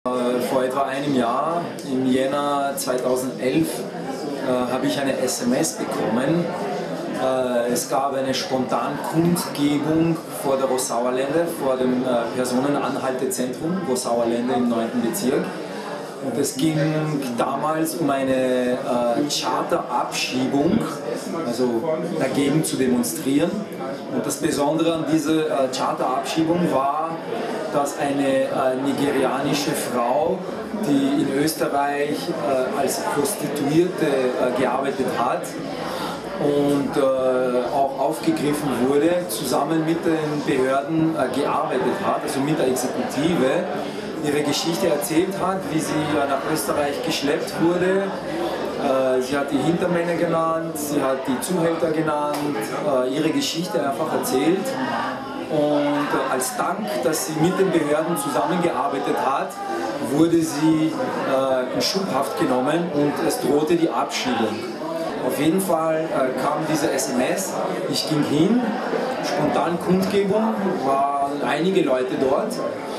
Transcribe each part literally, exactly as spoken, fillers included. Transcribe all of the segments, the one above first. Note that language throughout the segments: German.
Vor etwa einem Jahr, im Jänner zweitausendelf, äh, habe ich eine S M S bekommen. Äh, es gab eine spontane Kundgebung vor der Rossauerlände, vor dem äh, Personenanhaltezentrum Rossauerlände im neunten Bezirk. Und es ging damals um eine äh, Charterabschiebung, also dagegen zu demonstrieren. Und das Besondere an dieser äh, Charterabschiebung war, dass eine äh, nigerianische Frau, die in Österreich äh, als Prostituierte äh, gearbeitet hat und äh, auch aufgegriffen wurde, zusammen mit den Behörden äh, gearbeitet hat, also mit der Exekutive, ihre Geschichte erzählt hat, wie sie äh, nach Österreich geschleppt wurde. Äh, sie hat die Hintermänner genannt, sie hat die Zuhälter genannt, äh, ihre Geschichte einfach erzählt. Und als Dank, dass sie mit den Behörden zusammengearbeitet hat, wurde sie äh, in Schubhaft genommen und es drohte die Abschiebung. Auf jeden Fall äh, kam diese S M S, ich ging hin, spontan Kundgebung, waren einige Leute dort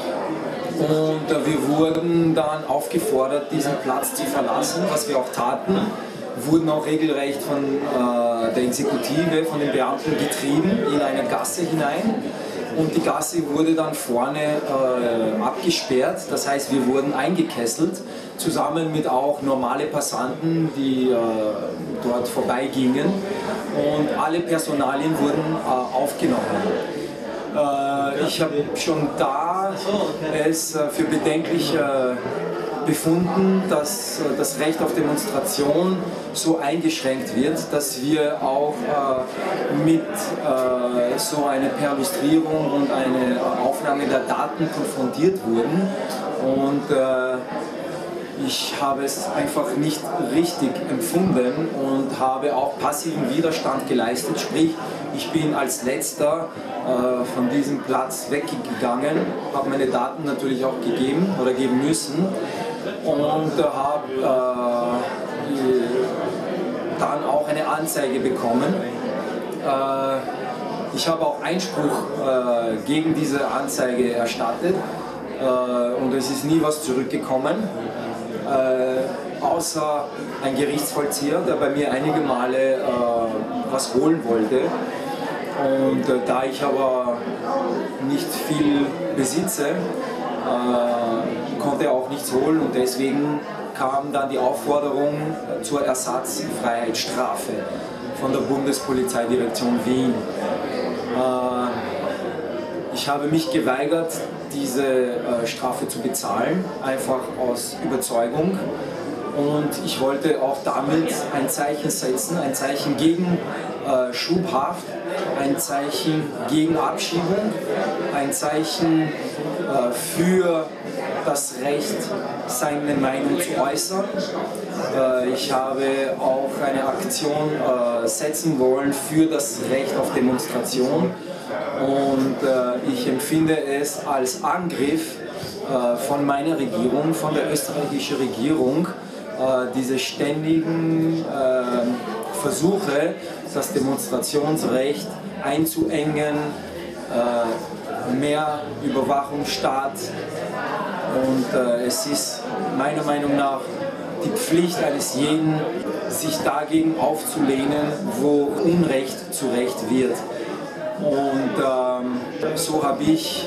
und äh, wir wurden dann aufgefordert, diesen Platz zu verlassen, was wir auch taten. Wurden auch regelrecht von äh, der Exekutive, von den Beamten getrieben in eine Gasse hinein und die Gasse wurde dann vorne äh, abgesperrt, das heißt wir wurden eingekesselt, zusammen mit auch normale Passanten, die äh, dort vorbeigingen und alle Personalien wurden äh, aufgenommen. Äh, ich habe schon da es äh, für bedenklich äh, befunden, dass das Recht auf Demonstration so eingeschränkt wird, dass wir auch äh, mit äh, so einer Perlustrierung und einer Aufnahme der Daten konfrontiert wurden. Und äh, ich habe es einfach nicht richtig empfunden und habe auch passiven Widerstand geleistet, sprich ich bin als Letzter äh, von diesem Platz weggegangen, habe meine Daten natürlich auch gegeben oder geben müssen und äh, habe äh, dann auch eine Anzeige bekommen. Äh, ich habe auch Einspruch äh, gegen diese Anzeige erstattet äh, und es ist nie was zurückgekommen. Äh, außer ein Gerichtsvollzieher, der bei mir einige Male äh, was holen wollte. Und äh, da ich aber nicht viel besitze, äh, konnte er auch nichts holen und deswegen kam dann die Aufforderung zur Ersatzfreiheitsstrafe von der Bundespolizeidirektion Wien. Äh, ich habe mich geweigert, diese äh, Strafe zu bezahlen, einfach aus Überzeugung. Und ich wollte auch damit ein Zeichen setzen, ein Zeichen gegen äh, Schubhaft, ein Zeichen gegen Abschiebung, ein Zeichen äh, für das Recht, seine Meinung zu äußern. Äh, ich habe auch eine Aktion äh, setzen wollen für das Recht auf Demonstration. Und äh, ich empfinde es als Angriff äh, von meiner Regierung, von der österreichischen Regierung, äh, diese ständigen äh, Versuche, das Demonstrationsrecht einzuengen, äh, mehr Überwachungsstaat. Und äh, es ist meiner Meinung nach die Pflicht eines jeden, sich dagegen aufzulehnen, wo Unrecht zu Recht wird. Und ähm, so habe ich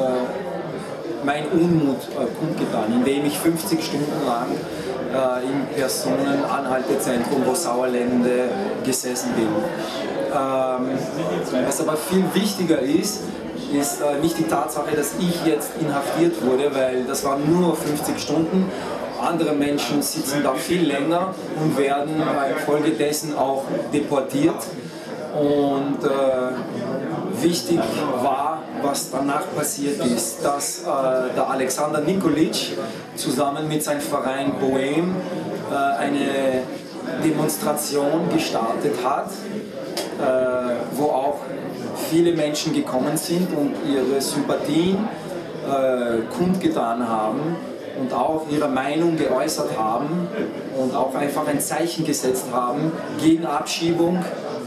äh, meinen Unmut äh, kundgetan, indem ich fünfzig Stunden lang äh, im Personenanhaltezentrum Rossauerlände gesessen bin. Ähm, was aber viel wichtiger ist, ist äh, nicht die Tatsache, dass ich jetzt inhaftiert wurde, weil das waren nur fünfzig Stunden. Andere Menschen sitzen da viel länger und werden äh, infolgedessen auch deportiert. Und äh, wichtig war, was danach passiert ist, dass äh, der Alexander Nikolic zusammen mit seinem Verein Bohem äh, eine Demonstration gestartet hat, äh, wo auch viele Menschen gekommen sind und ihre Sympathien äh, kundgetan haben und auch ihre Meinung geäußert haben und auch einfach ein Zeichen gesetzt haben gegen Abschiebung,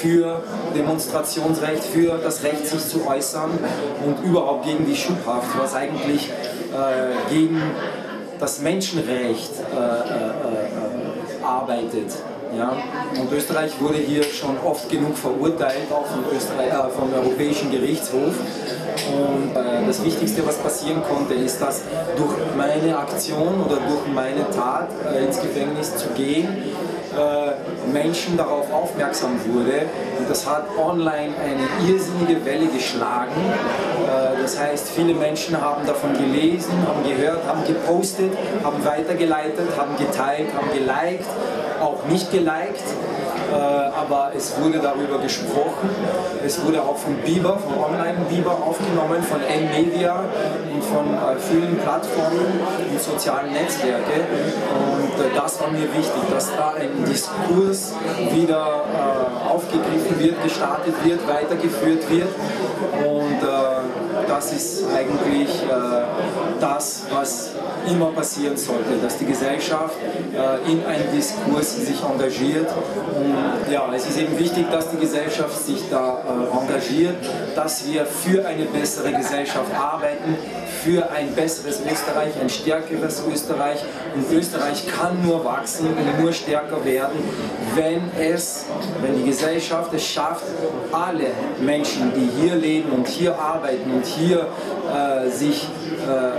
für Demonstrationsrecht, für das Recht, sich zu äußern und überhaupt gegen die Schubhaft, was eigentlich äh, gegen das Menschenrecht äh, äh, äh, arbeitet. Ja? Und Österreich wurde hier schon oft genug verurteilt, auch vom, Österreich, äh, vom Europäischen Gerichtshof. Und äh, das Wichtigste, was passieren konnte, ist, dass durch meine Aktion oder durch meine Tat äh, ins Gefängnis zu gehen, äh, Menschen darauf aufmerksam wurde. Und das hat online eine irrsinnige Welle geschlagen. Äh, das heißt, viele Menschen haben davon gelesen, haben gehört, haben gepostet, haben weitergeleitet, haben geteilt, haben geliked, auch nicht geliked. Äh, aber es wurde darüber gesprochen. Es wurde auch von Biber, von Online-Biber aufgenommen, von N-Media und von äh, vielen Plattformen und sozialen Netzwerken. Und äh, das war mir wichtig, dass da ein Diskurs wieder äh, aufgegriffen wird, gestartet wird, weitergeführt wird. Und äh, das ist eigentlich äh, das, was immer passieren sollte, dass die Gesellschaft äh, in einen Diskurs sich engagiert. Und ja, es ist eben wichtig, dass die Gesellschaft sich da äh, engagiert, dass wir für eine bessere Gesellschaft arbeiten, für ein besseres Österreich, ein stärkeres Österreich. Und Österreich kann nur wachsen und nur stärker werden, wenn es, wenn die Gesellschaft es schafft, alle Menschen, die hier leben und hier arbeiten und hier äh, sich äh, äh,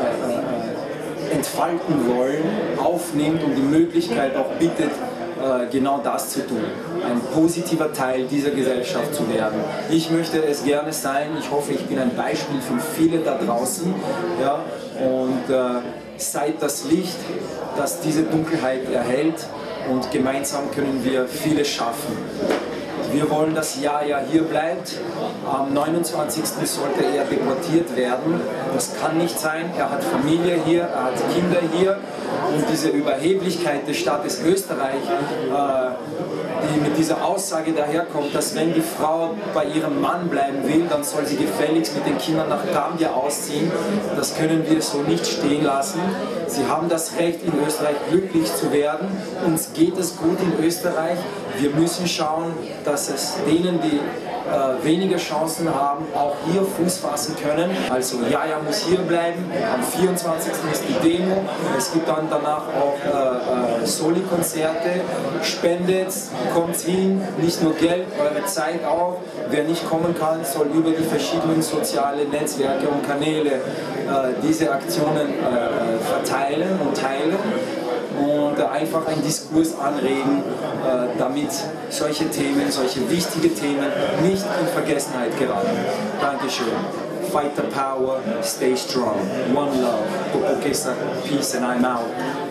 äh, entfalten wollen, aufnimmt und die Möglichkeit auch bietet, äh, genau das zu tun. Ein positiver Teil dieser Gesellschaft zu werden. Ich möchte es gerne sein. Ich hoffe, ich bin ein Beispiel für viele da draußen. Ja? Und äh, seid das Licht, das diese Dunkelheit erhält, und gemeinsam können wir vieles schaffen. Wir wollen, dass Yahya hier bleibt. Am neunundzwanzigsten sollte er deportiert werden. Das kann nicht sein. Er hat Familie hier, er hat Kinder hier. Und diese Überheblichkeit des Staates Österreich, äh, die mit dieser Aussage daherkommt, dass wenn die Frau bei ihrem Mann bleiben will, dann soll sie gefälligst mit den Kindern nach Gambia ausziehen. Das können wir so nicht stehen lassen. Sie haben das Recht, in Österreich glücklich zu werden. Uns geht es gut in Österreich. Wir müssen schauen, dass es denen, die äh, weniger Chancen haben, auch hier Fuß fassen können. Also Yahya muss hier bleiben. Am vierundzwanzigsten ist die Demo. Es gibt dann danach auch äh, äh, Soli-Konzerte. Spendet, kommt hin, nicht nur Geld, eure Zeit auch. Wer nicht kommen kann, soll über die verschiedenen sozialen Netzwerke und Kanäle äh, diese Aktionen äh, verteilen und teilen. Und einfach einen Diskurs anregen, äh, damit solche Themen, solche wichtige Themen nicht in Vergessenheit geraten. Dankeschön. Fight the power, stay strong. One love. Popokesa, peace, and I'm out.